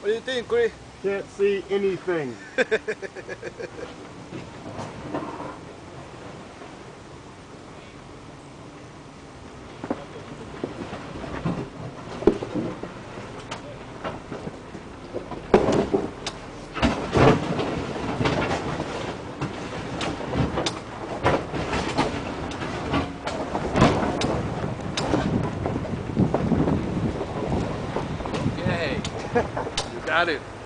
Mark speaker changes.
Speaker 1: do you think, Chris?
Speaker 2: Can't see anything.
Speaker 1: Okay, you got it.